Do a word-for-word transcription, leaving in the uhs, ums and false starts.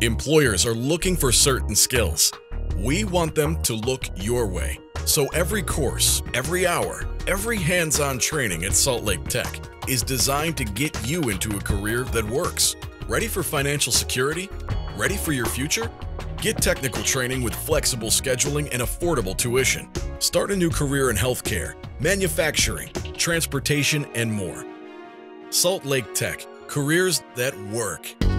Employers are looking for certain skills. We want them to look your way. So every course, every hour, every hands-on training at Salt Lake Tech is designed to get you into a career that works. Ready for financial security? Ready for your future? Get technical training with flexible scheduling and affordable tuition. Start a new career in healthcare, manufacturing, transportation, and more. Salt Lake Tech, careers that work.